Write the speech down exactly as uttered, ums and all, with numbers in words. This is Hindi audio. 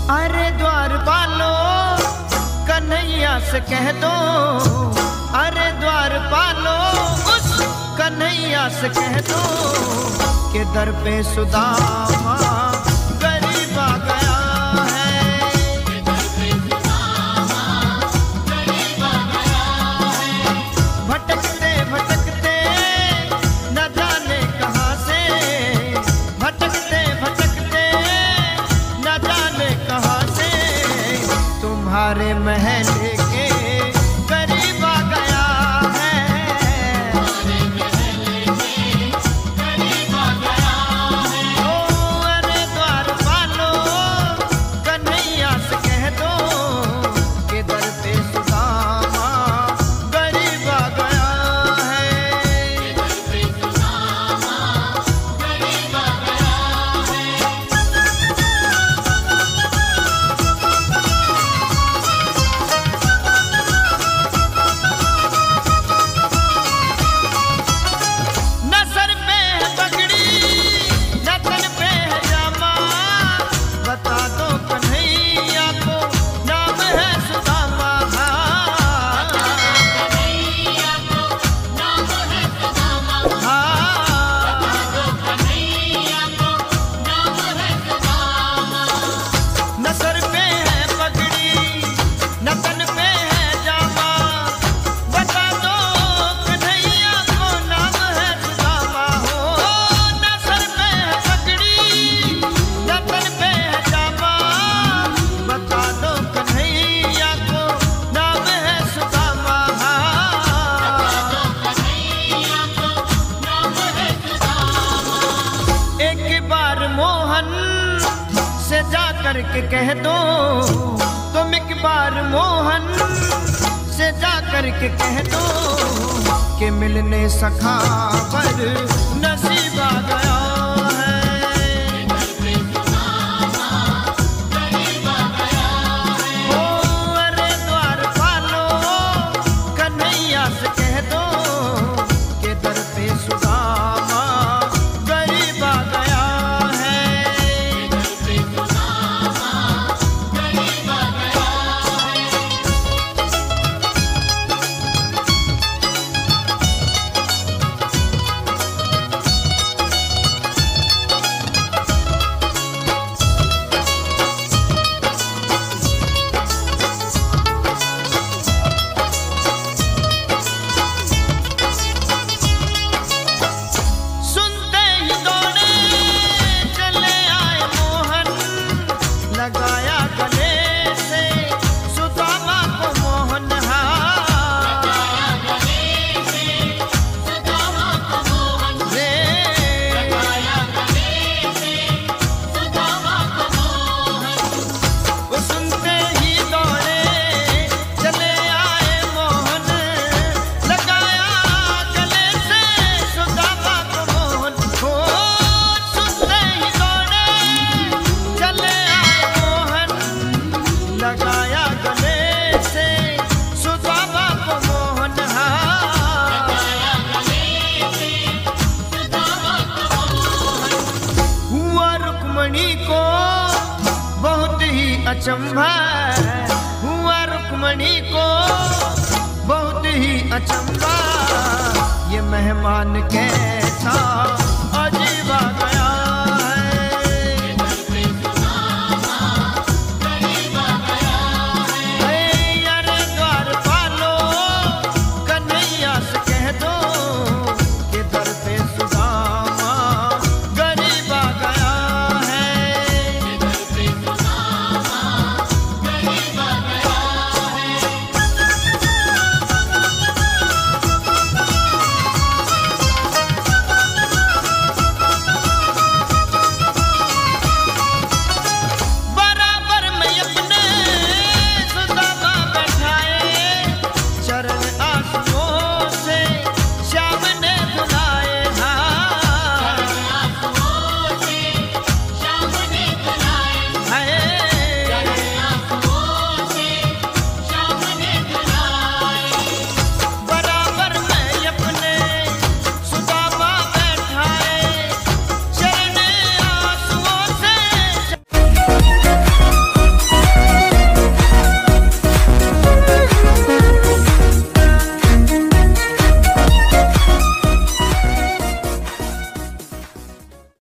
अरे द्वारपालो कन्हैया से कह दो, अरे द्वारपालो उस कन्हैया से कह दो कि दर पे सुदामा गरीब आ गया है। भटकते भटकते न जाने कहाँ से, भटकते भटकते न जाने कहाँ से तुम्हारे महल के करीब आ गया है। ओ अरे द्वारपालो कन्हैया से कह दो कि दर पे सुदामा गरीब आ गया है। न सर पे है पगड़ी न तन पे है जामा, बता दो कन्हैया को नाम है सुदामा। न सर पे है पगड़ी न तन पे है जामा, बता दो कन्हैया को नाम है सुदामा। हो न सर पे है पगड़ी न तन पे है जामा, बता दो कन्हैया को नाम है सुदामा। एक बार मोहन से जा करके कह दो, तुम एक बार मोहन से जा करके कह दो कि मिलने सखा पर नसीब आ गया है। ओ अरे द्वारपालो कन्हैया से कह दो कि दर पे सुदामा गरीब आ गया है। सुनते ही दौड़े चले आए मोहन, लगाया गले से सुदामा को मोहन। रे वो सुनते ही दौड़े चले आए मोहन, लगाया गले से सुदामा को मोहन। हो सुनते ही दौड़े चले आए मोहन, लगाया गले से सुदामा को मोहन। हुआ रुक्मणी को बहुत ही अचंभा, हुआ रुक्मणी को बहुत ही अचंभा, ये मेहमान कैसा